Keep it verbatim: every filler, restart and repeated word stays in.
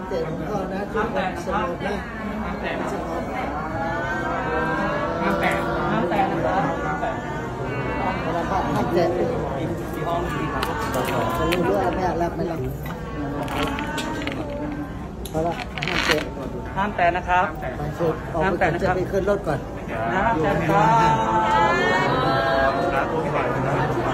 เตะของพ่อนะทุกคนสงบนะสงบห้ามแตะห้ามแตะนะครับห้ามแตะห้ามแตะที่ห้องที่ครับจะรู้เรื่องไม่รับไม่รับเพราะว่าห้ามแตะห้ามแตะนะครับห้ามแตะนะครับจะไปขึ้นรถก่อนห้ามแตะครับ